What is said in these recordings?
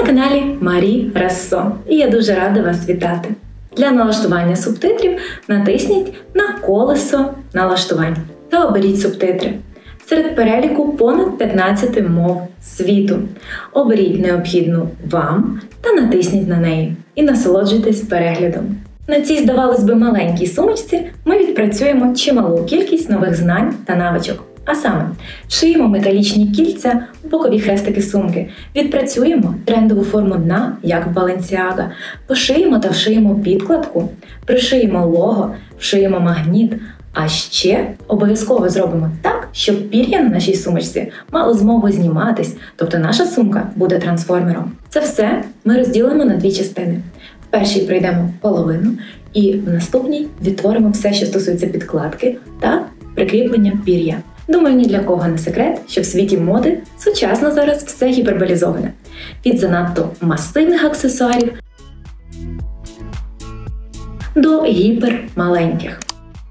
каналі Марі Рассо, і я дуже рада вас вітати. Для налаштування субтитрів натисніть на колесо налаштувань та оберіть субтитри. Серед переліку понад 15 мов світу. Оберіть необхідну вам та натисніть на неї і насолоджуйтесь переглядом. На цій, здавалось би, маленькій сумочці ми відпрацюємо чималу кількість нових знань та навичок. А саме, шиємо металічні кільця у бокові хрестики сумки, відпрацюємо трендову форму дна, як в Balenciaga, пошиємо та вшиємо підкладку, пришиємо лого, вшиємо магніт, а ще обов'язково зробимо так, щоб пір'я на нашій сумочці мало змогу зніматись, тобто наша сумка буде трансформером. Це все ми розділимо на дві частини. В першій пройдемо половину і в наступній відтворимо все, що стосується підкладки та прикріплення пір'я. Думаю, ні для кого не секрет, що в світі моди сучасно зараз все гіперболізоване. Від занадто масивних аксесуарів до гіпермаленьких.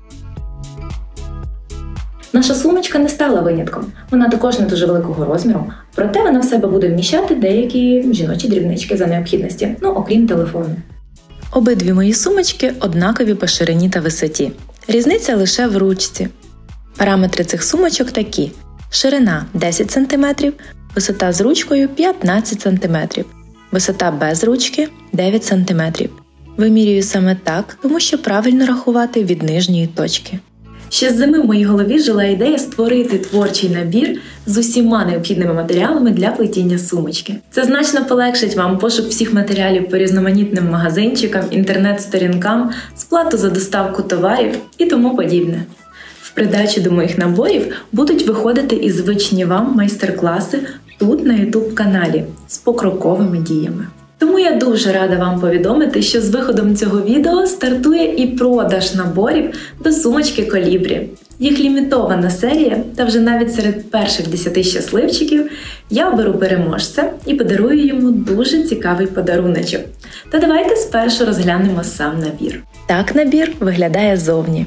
Наша сумочка не стала винятком. Вона також не дуже великого розміру, проте вона в себе буде вміщати деякі жіночі дрібнички за необхідності, окрім телефону. Обидві мої сумочки однакові по ширині та висоті. Різниця лише в ручці. Параметри цих сумочок такі: ширина 10 см, висота з ручкою 15 см, висота без ручки 9 см. Вимірюю саме так, тому що правильно рахувати від нижньої точки. Ще з зими в моїй голові жила ідея створити творчий набір з усіма необхідними матеріалами для плетіння сумочки. Це значно полегшить вам пошук всіх матеріалів по різноманітним магазинчикам, інтернет-сторінкам, сплату за доставку товарів і тому подібне. В придачу до моїх наборів будуть виходити і звичні вам майстер-класи тут на YouTube-каналі з покроковими діями. Тому я дуже рада вам повідомити, що з виходом цього відео стартує і продаж наборів до сумочки Колібрі. Їх лімітована серія, та вже навіть серед перших 10 щасливчиків я оберу переможця і подарую йому дуже цікавий подаруночок. Та давайте спершу розглянемо сам набір. Так набір виглядає ззовні.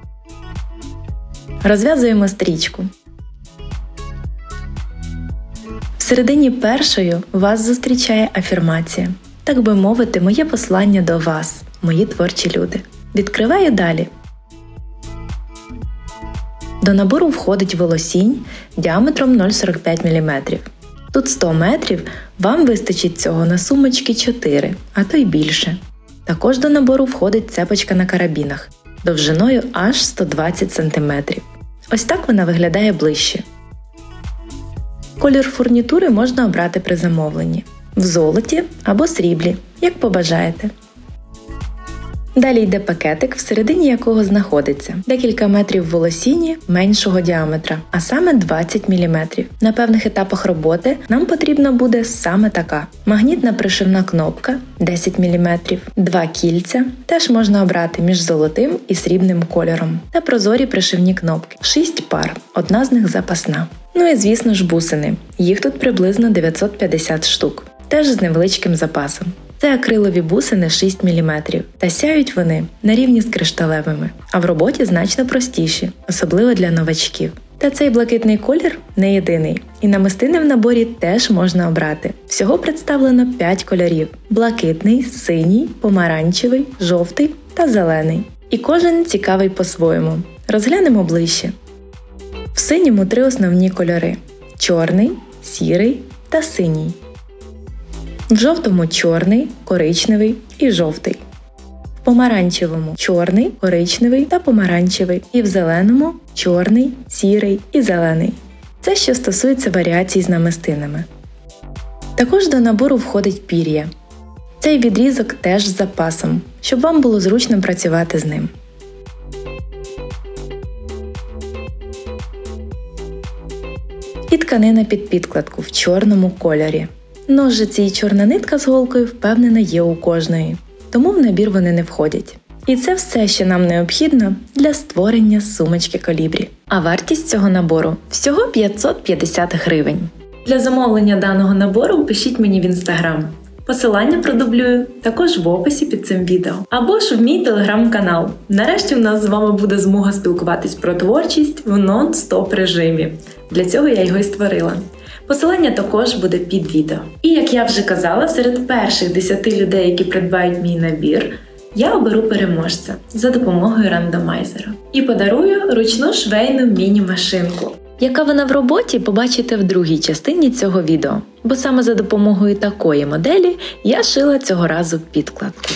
Розв'язуємо стрічку. Всередині першою вас зустрічає афірмація. Так би мовити, моє послання до вас, мої творчі люди. Відкриваю далі. До набору входить волосінь діаметром 0,45 мм. Тут 100 метрів, вам вистачить цього на сумочки 4, а то й більше. Також до набору входить цепочка на карабінах, довжиною аж 120 см. Ось так вона виглядає ближче. Колір фурнітури можна обрати при замовленні – в золоті або сріблі, як побажаєте. Далі йде пакетик, всередині якого знаходиться декілька метрів волосіні меншого діаметра, а саме 20 мм. На певних етапах роботи нам потрібна буде саме така. Магнітна пришивна кнопка 10 мм, 2 кільця, теж можна обрати між золотим і срібним кольором, та прозорі пришивні кнопки, 6 пар, одна з них запасна. Ну і звісно ж бусини, їх тут приблизно 950 штук, теж з невеличким запасом. Це акрилові бусини 6 мм, та сяють вони на рівні з кришталевими, а в роботі значно простіші, особливо для новачків. Та цей блакитний колір не єдиний, і намистини в наборі теж можна обрати. Всього представлено 5 кольорів – блакитний, синій, помаранчевий, жовтий та зелений. І кожен цікавий по-своєму. Розглянемо ближче. В синьому 3 основні кольори – чорний, сірий та синій. В жовтому – чорний, коричневий і жовтий. В помаранчевому – чорний, коричневий та помаранчевий. І в зеленому – чорний, сірий і зелений. Це що стосується варіацій з намистинами. Також до набору входить пір'я. Цей відрізок теж з запасом, щоб вам було зручно працювати з ним. І тканина під підкладку в чорному кольорі. Ножиці і чорна нитка з голкою, впевнена, є у кожної, тому в набір вони не входять. І це все, що нам необхідно для створення сумочки Колібрі. А вартість цього набору – всього 550 гривень. Для замовлення даного набору пишіть мені в Instagram. Посилання продублюю також в описі під цим відео. Або ж в мій телеграм-канал. Нарешті в нас з вами буде змога спілкуватись про творчість в нон-стоп режимі. Для цього я його і створила. Посилання також буде під відео. І як я вже казала, серед перших 10 людей, які придбають мій набір, я оберу переможця за допомогою рандомайзера і подарую ручну швейну міні-машинку. Яка вона в роботі, побачите в другій частині цього відео, бо саме за допомогою такої моделі я шила цього разу підкладку.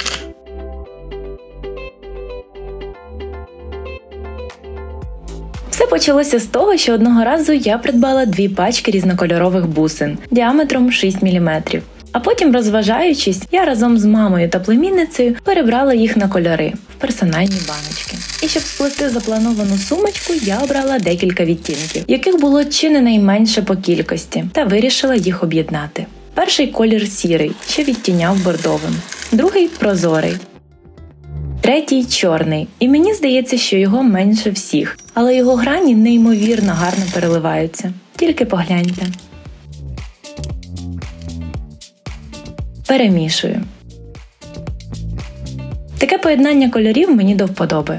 Все почалося з того, що одного разу я придбала 2 пачки різнокольорових бусин діаметром 6 мм. А потім, розважаючись, я разом з мамою та племінницею перебрала їх на кольори в персональні баночки. І щоб сплести заплановану сумочку, я обрала декілька відтінків, яких було чи не найменше по кількості, та вирішила їх об'єднати. Перший колір сірий, що відтіняв бордовим. Другий – прозорий. Третій – чорний, і мені здається, що його менше всіх, але його грані неймовірно гарно переливаються. Тільки погляньте. Перемішую. Таке поєднання кольорів мені до вподоби.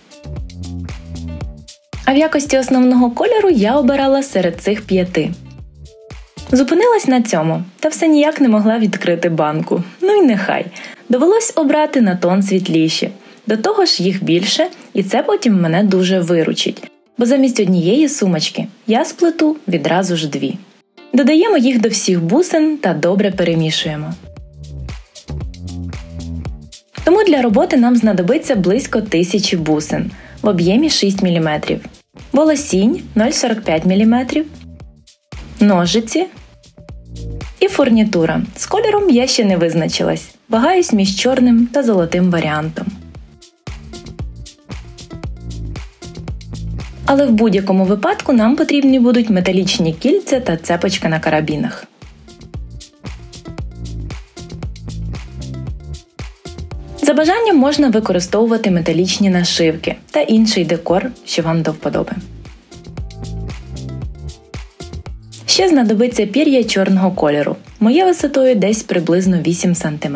А в якості основного кольору я обирала серед цих 5. Зупинилась на цьому, та все ніяк не могла відкрити банку. Ну й нехай. Довелось обрати на тон світліші. До того ж їх більше, і це потім мене дуже виручить. Бо замість однієї сумочки я сплету відразу ж 2. Додаємо їх до всіх бусин та добре перемішуємо. Тому для роботи нам знадобиться близько 1000 бусин в об'ємі 6 мм, волосінь 0,45 мм, ножиці і фурнітура. З кольором я ще не визначилась, вагаюсь між чорним та золотим варіантом. Але в будь-якому випадку нам потрібні будуть металічні кільця та цепочка на карабінах. За бажанням можна використовувати металічні нашивки та інший декор, що вам до вподоби. Ще знадобиться пір'я чорного кольору, моє висотою десь приблизно 8 см.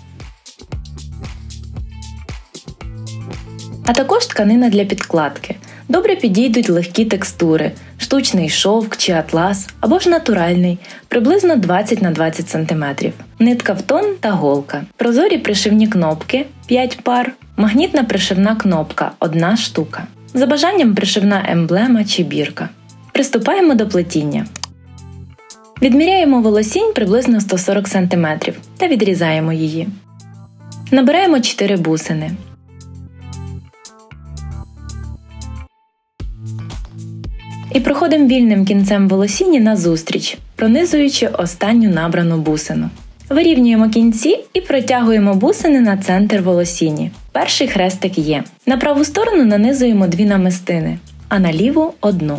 А також тканина для підкладки. Добре підійдуть легкі текстури, штучний шовк чи атлас, або ж натуральний, приблизно 20 на 20 см. Нитка в тон та голка. Прозорі пришивні кнопки 5 пар, магнітна пришивна кнопка 1 штука. За бажанням пришивна емблема чи бірка. Приступаємо до плетіння. Відміряємо волосінь приблизно 140 см та відрізаємо її. Набираємо 4 бусини. І проходимо вільним кінцем волосіні назустріч, пронизуючи останню набрану бусину. Вирівнюємо кінці і протягуємо бусини на центр волосіні. Перший хрестик є. На праву сторону нанизуємо 2 намистини, а на ліву – 1.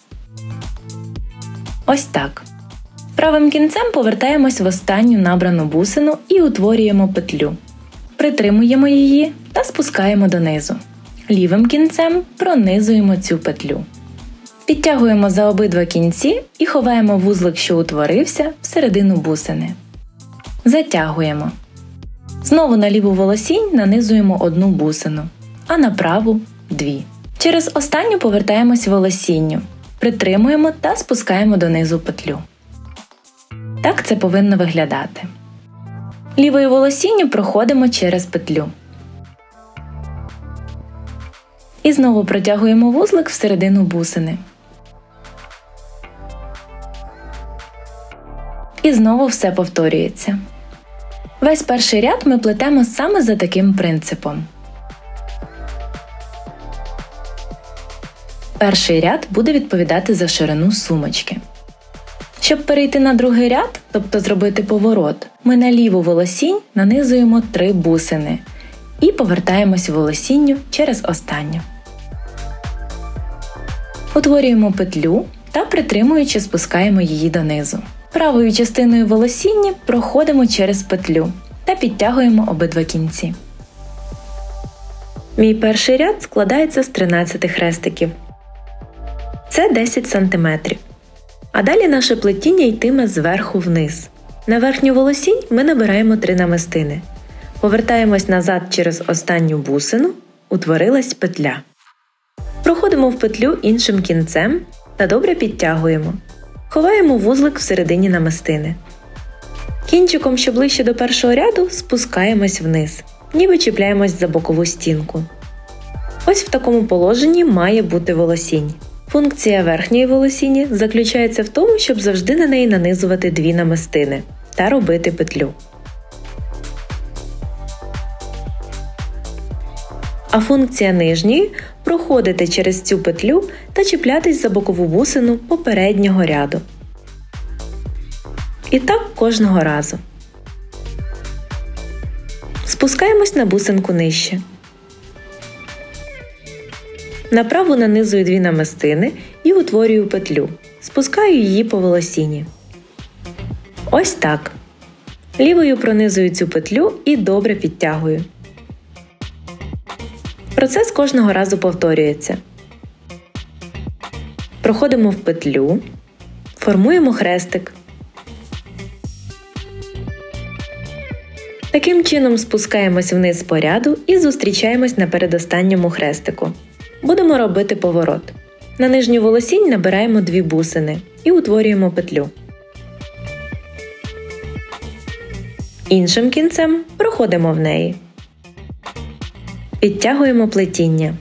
Ось так. Правим кінцем повертаємось в останню набрану бусину і утворюємо петлю. Притримуємо її та спускаємо донизу. Лівим кінцем пронизуємо цю петлю. Підтягуємо за обидва кінці і ховаємо вузлик, що утворився, всередину бусини. Затягуємо. Знову на ліву волосінь нанизуємо 1 бусину, а на праву – 2. Через останню повертаємось волосінню, притримуємо та спускаємо донизу петлю. Так це повинно виглядати. Лівою волосінню проходимо через петлю. І знову протягуємо вузлик всередину бусини. І знову все повторюється. Весь перший ряд ми плетемо саме за таким принципом. Перший ряд буде відповідати за ширину сумочки. Щоб перейти на другий ряд, тобто зробити поворот, ми на ліву волосінь нанизуємо 3 бусини і повертаємось волосінню через останню. Утворюємо петлю та притримуючи спускаємо її донизу. Правою частиною волосіння проходимо через петлю та підтягуємо обидва кінці. Мій перший ряд складається з 13 хрестиків. Це 10 см. А далі наше плетіння йтиме зверху вниз. На верхню волосінь ми набираємо 3 намистини. Повертаємось назад через останню бусину, утворилась петля. Проходимо в петлю іншим кінцем та добре підтягуємо. Ховаємо вузлик всередині намистини. Кінчиком, що ближче до першого ряду, спускаємось вниз, ніби чіпляємось за бокову стінку. Ось в такому положенні має бути волосінь. Функція верхньої волосіні заключається в тому, щоб завжди на неї нанизувати дві намистини та робити петлю. А функція нижньої – проходити через цю петлю та чіплятись за бокову бусину попереднього ряду. І так кожного разу. Спускаємось на бусинку нижче. Направо нанизую дві намистини і утворюю петлю. Спускаю її по волосіні. Ось так. Лівою пронизую цю петлю і добре підтягую. Процес кожного разу повторюється. Проходимо в петлю, формуємо хрестик. Таким чином спускаємось вниз по ряду і зустрічаємось на передостанньому хрестику. Будемо робити поворот. На нижню волосінь набираємо дві бусини і утворюємо петлю. Іншим кінцем проходимо в неї. Підтягуємо плетіння.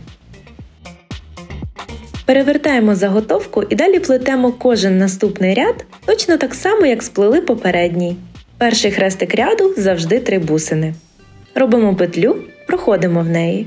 Перевертаємо заготовку і далі плетемо кожен наступний ряд точно так само, як сплели попередній. Перший хрестик ряду завжди 3 бусини. Робимо петлю, проходимо в неї.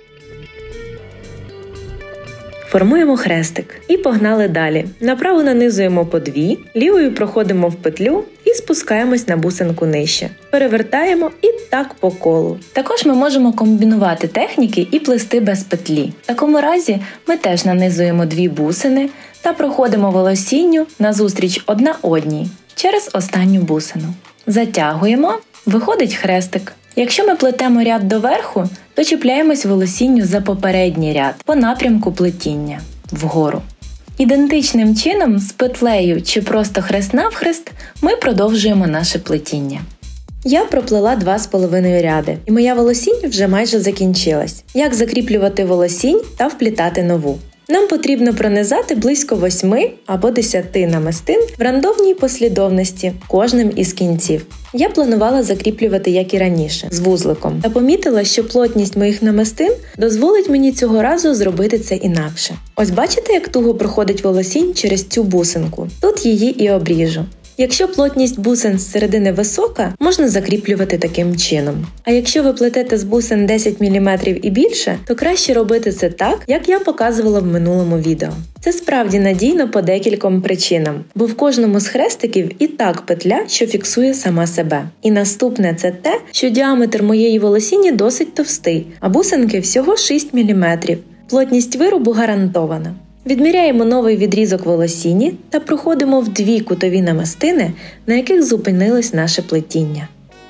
Формуємо хрестик і погнали далі. Направо нанизуємо по 2, лівою проходимо в петлю і спускаємось на бусинку нижче. Перевертаємо і так по колу. Також ми можемо комбінувати техніки і плести без петлі. В такому разі ми теж нанизуємо 2 бусини та проходимо волосінню назустріч одна одній через останню бусину. Затягуємо, виходить хрестик. Якщо ми плетемо ряд доверху, то чіпляємось волосінню за попередній ряд по напрямку плетіння вгору. Ідентичним чином з петлею чи просто хрест-навхрест ми продовжуємо наше плетіння. Я проплела 2,5 ряди, і моя волосінь вже майже закінчилась. Як закріплювати волосінь та вплітати нову? Нам потрібно пронизати близько 8 або 10 намистин в рандомній послідовності кожним із кінців. Я планувала закріплювати, як і раніше, з вузликом, та помітила, що плотність моїх намистин дозволить мені цього разу зробити це інакше. Ось бачите, як туго проходить волосінь через цю бусинку? Тут її і обріжу. Якщо плотність бусин з середини висока, можна закріплювати таким чином. А якщо ви плетете з бусин 10 мм і більше, то краще робити це так, як я показувала в минулому відео. Це справді надійно по декільком причинам, бо в кожному з хрестиків і так петля, що фіксує сама себе. І наступне – це те, що діаметр моєї волосіні досить товстий, а бусинки всього 6 мм. Плотність виробу гарантована. Відміряємо новий відрізок волосіні та проходимо в 2 кутові намистини, на яких зупинилось наше плетіння.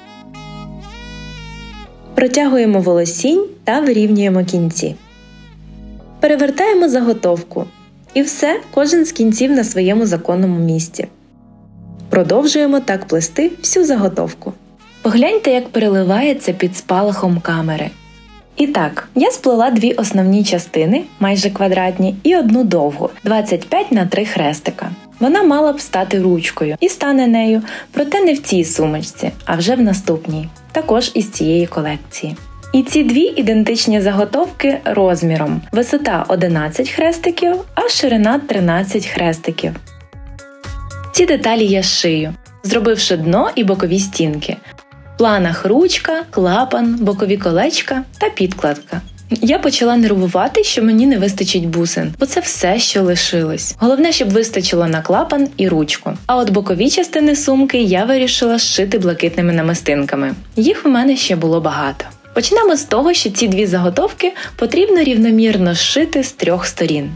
Протягуємо волосінь та вирівнюємо кінці. Перевертаємо заготовку. І все, кожен з кінців на своєму законному місці. Продовжуємо так плести всю заготовку. Погляньте, як переливається під спалахом камери. І так, я сплела 2 основні частини, майже квадратні, і одну довгу, 25 на 3 хрестика. Вона мала б стати ручкою і стане нею, проте не в цій сумочці, а вже в наступній, також із цієї колекції. І ці 2 ідентичні заготовки розміром. Висота 11 хрестиків, а ширина 13 хрестиків. Ці деталі я зшию, зробивши дно і бокові стінки. В планах ручка, клапан, бокові колечка та підкладка. Я почала нервувати, що мені не вистачить бусин, бо це все, що лишилось. Головне, щоб вистачило на клапан і ручку. А от бокові частини сумки я вирішила зшити блакитними намистинками. Їх у мене ще було багато. Почнемо з того, що ці 2 заготовки потрібно рівномірно зшити з 3 сторін.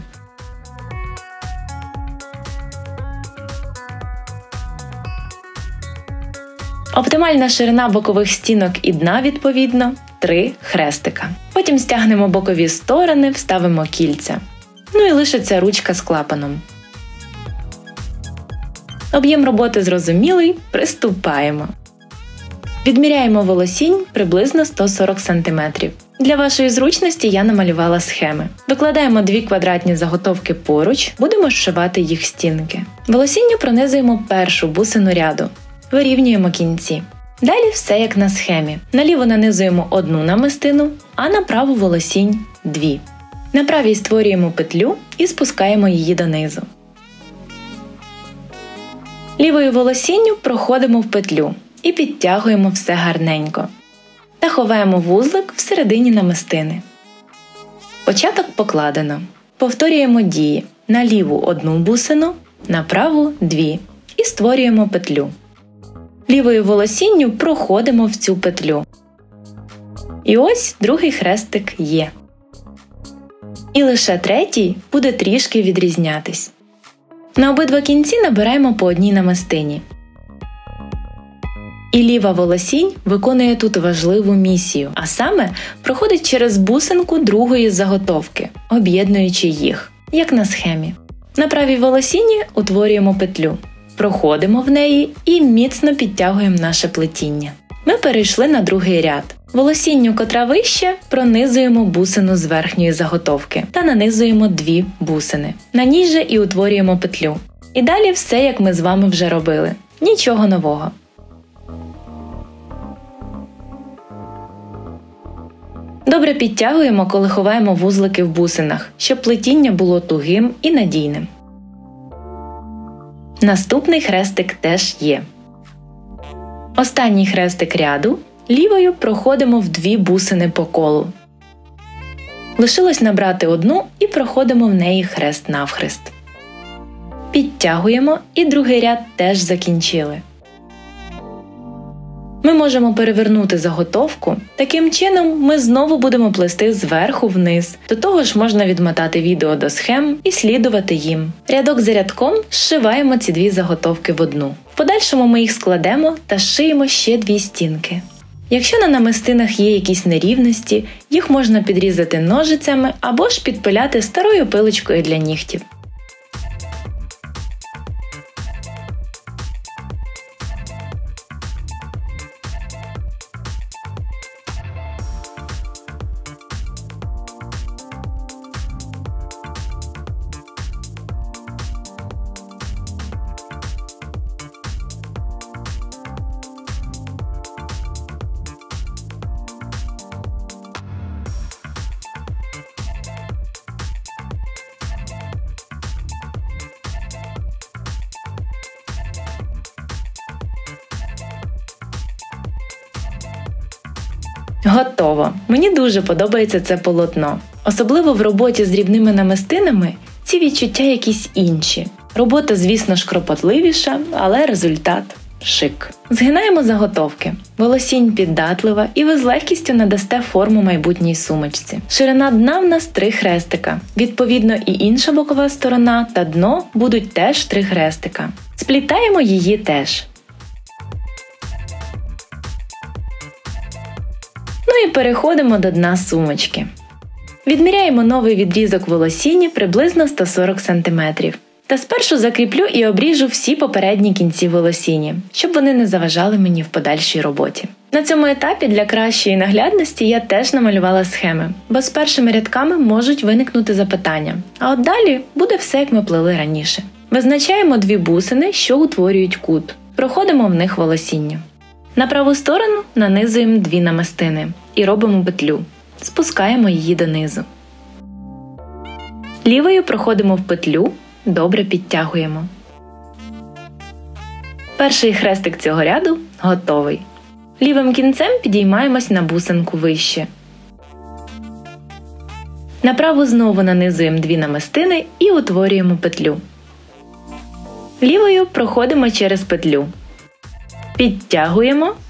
Оптимальна ширина бокових стінок і дна, відповідно, 3 хрестика. Потім стягнемо бокові сторони, вставимо кільця. Ну і лишиться ручка з клапаном. Об'єм роботи зрозумілий, приступаємо. Відміряємо волосінь приблизно 140 см. Для вашої зручності я намалювала схеми. Викладаємо 2 квадратні заготовки поруч, будемо зшивати їх стінки. Волосінню пронизуємо першу бусину ряду. Вирівнюємо кінці. Далі все як на схемі. Наліво нанизуємо 1 намистину, а на праву волосінь 2. На правій створюємо петлю і спускаємо її донизу. Лівою волосінню проходимо в петлю і підтягуємо все гарненько. Та ховаємо вузлик всередині намистини. Початок покладено. Повторюємо дії. На ліву 1 бусину, на праву 2 і створюємо петлю. Лівою волосінню проходимо в цю петлю. І ось другий хрестик є. І лише третій буде трішки відрізнятись. На обидва кінці набираємо по 1 намистині. І ліва волосінь виконує тут важливу місію, а саме проходить через бусинку другої заготовки, об'єднуючи їх, як на схемі. На правій волосіні утворюємо петлю, проходимо в неї і міцно підтягуємо наше плетіння. Ми перейшли на другий ряд. Волосінню, котра вище, пронизуємо бусину з верхньої заготовки та нанизуємо 2 бусини. На ній же і утворюємо петлю. І далі все, як ми з вами вже робили. Нічого нового. Добре підтягуємо, коли ховаємо вузлики в бусинах, щоб плетіння було тугим і надійним. Наступний хрестик теж є. Останній хрестик ряду лівою проходимо в 2 бусини по колу. Лишилось набрати 1 і проходимо в неї хрест-навхрест. Підтягуємо і другий ряд теж закінчили. Ми можемо перевернути заготовку. Таким чином ми знову будемо плести зверху вниз. До того ж можна відмотати відео до схем і слідувати їм. Рядок за рядком зшиваємо ці 2 заготовки в одну. В подальшому ми їх складемо та зшиємо ще 2 стінки. Якщо на намистинах є якісь нерівності, їх можна підрізати ножицями або ж підпиляти старою пилочкою для нігтів. Готово! Мені дуже подобається це полотно. Особливо в роботі з дрібними намистинами ці відчуття якісь інші. Робота, звісно ж, кропотливіша, але результат шик. Згинаємо заготовки. Волосінь піддатлива і ви з легкістю надасте форму майбутній сумочці. Ширина дна в нас 3 хрестика. Відповідно, і інша бокова сторона та дно будуть теж 3 хрестика. Сплітаємо її теж. Ну і переходимо до дна сумочки. Відміряємо новий відрізок волосіні приблизно 140 см. Та спершу закріплю і обріжу всі попередні кінці волосіні, щоб вони не заважали мені в подальшій роботі. На цьому етапі для кращої наглядності я теж намалювала схеми, бо з першими рядками можуть виникнути запитання. А от далі буде все, як ми плели раніше. Визначаємо 2 бусини, що утворюють кут. Проходимо в них волосіння. На праву сторону нанизуємо 2 намистини і робимо петлю. Спускаємо її донизу. Лівою проходимо в петлю, добре підтягуємо. Перший хрестик цього ряду готовий. Лівим кінцем підіймаємось на бусинку вище. На праву знову нанизуємо 2 намистини і утворюємо петлю. Лівою проходимо через петлю. Підтягуємо.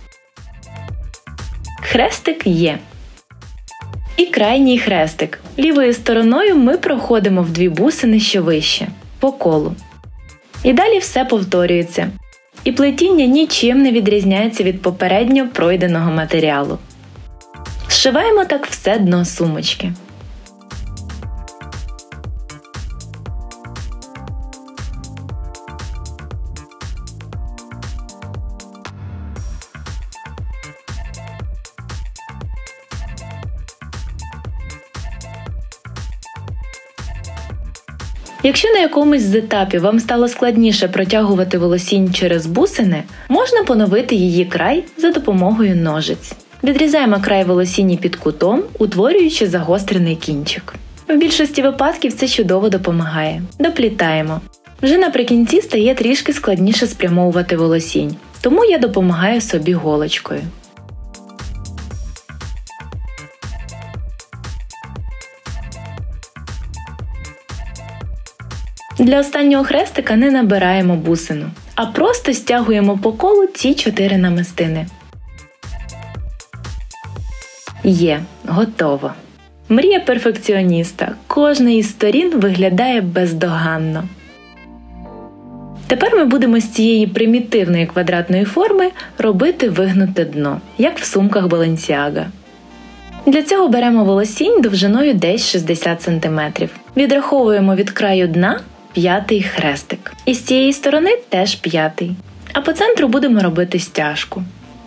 Хрестик є. І крайній хрестик. Лівою стороною ми проходимо в 2 бусини, що вище, по колу. І далі все повторюється. І плетіння нічим не відрізняється від попередньо пройденого матеріалу. Зшиваємо так все дно сумочки. Якщо на якомусь з етапів вам стало складніше протягувати волосінь через бусини, можна поновити її край за допомогою ножиць. Відрізаємо край волосіні під кутом, утворюючи загострений кінчик. В більшості випадків це чудово допомагає. Доплітаємо. Вже наприкінці стає трішки складніше спрямовувати волосінь, тому я допомагаю собі голочкою. Для останнього хрестика не набираємо бусину, а просто стягуємо по колу ці 4 намистини. Є, готово. Мрія перфекціоніста. Кожна із сторін виглядає бездоганно. Тепер ми будемо з цієї примітивної квадратної форми робити вигнуте дно, як в сумках Balenciaga. Для цього беремо волосінь довжиною десь 60 см. Відраховуємо від краю дна 5-й хрестик. І з цієї сторони теж 5-й. А по центру будемо робити стяжку.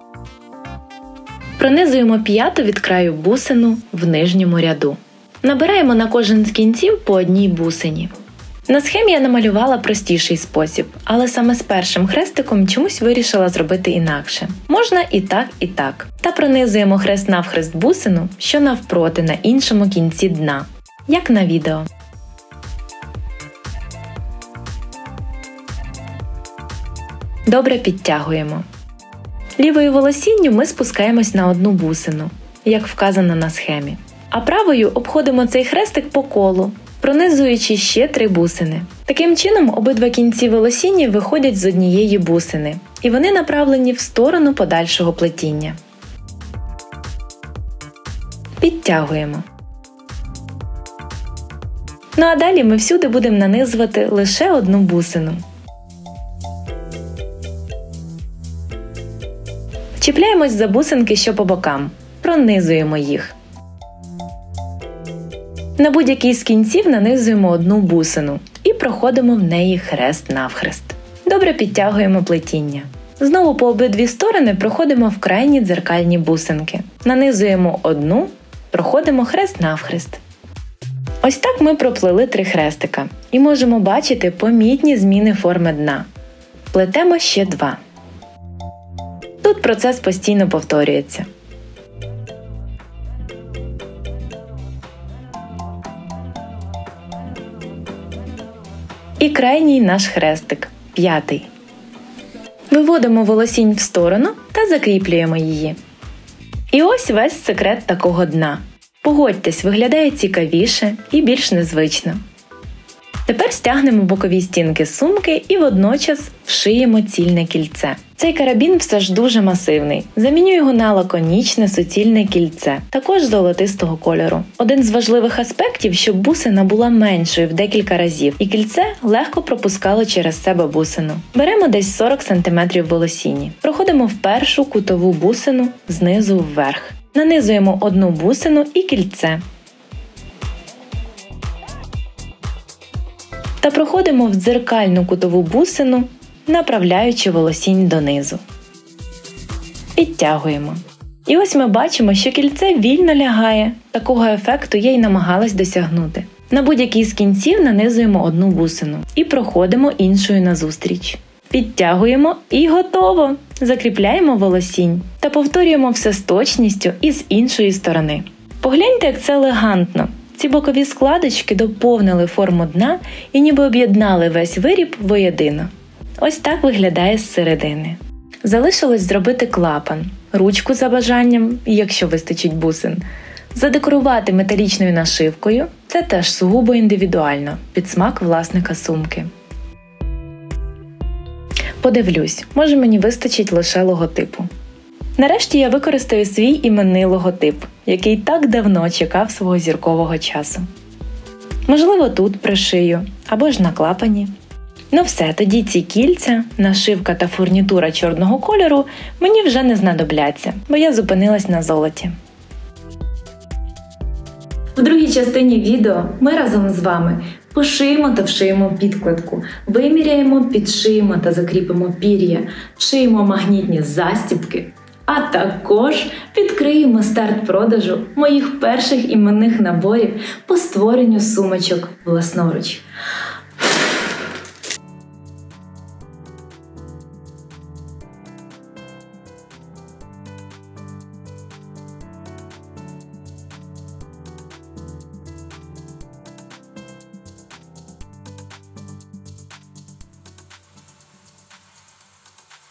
Пронизуємо 5-ту від краю бусину в нижньому ряду. Набираємо на кожен з кінців по одній бусині. На схемі я намалювала простіший спосіб, але саме з першим хрестиком чомусь вирішила зробити інакше. Можна і так. Та пронизуємо хрест-навхрест бусину, що навпроти на іншому кінці дна, як на відео. Добре підтягуємо. Лівою волосінню ми спускаємось на одну бусину, як вказано на схемі. А правою обходимо цей хрестик по колу, пронизуючи ще 3 бусини. Таким чином, обидва кінці волосіння виходять з однієї бусини, і вони направлені в сторону подальшого плетіння. Підтягуємо. Ну а далі ми всюди будемо нанизувати лише одну бусину. Чіпляємось за бусинки, що по бокам. Пронизуємо їх. На будь-який з кінців нанизуємо одну бусину і проходимо в неї хрест-навхрест. Добре підтягуємо плетіння. Знову по обидві сторони проходимо в крайні дзеркальні бусинки. Нанизуємо одну, проходимо хрест-навхрест. Ось так ми проплели 3 хрестика і можемо бачити помітні зміни форми дна. Плетемо ще 2. Тут процес постійно повторюється. І крайній наш хрестик, 5-й. Виводимо волосінь в сторону та закріплюємо її. І ось весь секрет такого дна. Погодьтесь, виглядає цікавіше і більш незвично. Тепер стягнемо бокові стінки сумки і водночас вшиємо цільне кільце. Цей карабін все ж дуже масивний. Заміню його на лаконічне суцільне кільце, також золотистого кольору. Один з важливих аспектів, щоб бусина була меншою в декілька разів, і кільце легко пропускало через себе бусину. Беремо десь 40 см волосіні. Проходимо в першу кутову бусину знизу вверх. Нанизуємо одну бусину і кільце. Та проходимо в дзеркальну кутову бусину, направляючи волосінь донизу. Підтягуємо. І ось ми бачимо, що кільце вільно лягає. Такого ефекту я й намагалась досягнути. На будь-який з кінців нанизуємо одну бусину і проходимо іншою назустріч. Підтягуємо і готово! Закріпляємо волосінь та повторюємо все з точністю і з іншої сторони. Погляньте, як це елегантно! Ці бокові складочки доповнили форму дна і ніби об'єднали весь виріб воєдино. Ось так виглядає зсередини. Залишилось зробити клапан, ручку за бажанням, якщо вистачить бусин. Задекорувати металічною нашивкою – це теж сугубо індивідуально, під смак власника сумки. Подивлюсь, може мені вистачить лише логотипу. Нарешті я використаю свій іменний логотип, який так давно чекав свого зіркового часу. Можливо, тут пришию, або ж на клапані. Ну все, тоді ці кільця, нашивка та фурнітура чорного кольору мені вже не знадобляться, бо я зупинилась на золоті. В другій частині відео ми разом з вами пошиємо та вшиємо підкладку, виміряємо, підшиємо та закріпимо пір'я, вшиємо магнітні застібки, а також відкриємо старт продажу моїх перших іменних наборів по створенню сумочок власноруч.